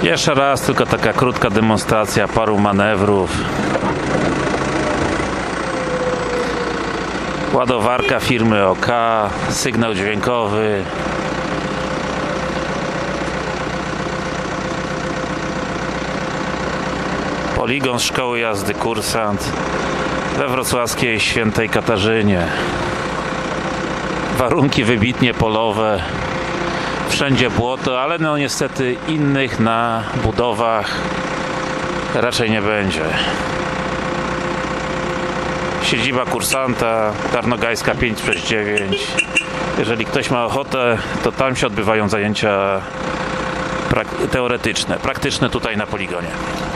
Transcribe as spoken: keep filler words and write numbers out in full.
Jeszcze raz tylko taka krótka demonstracja paru manewrów. Ładowarka firmy O K, sygnał dźwiękowy. Poligon szkoły jazdy Kursant we wrocławskiej Świętej Katarzynie. Warunki wybitnie polowe. Wszędzie błoto, ale no niestety innych na budowach raczej nie będzie. Siedziba Kursanta, Tarnogajska pięć przez dziewięć. Jeżeli ktoś ma ochotę, to tam się odbywają zajęcia teoretyczne, praktyczne tutaj na poligonie.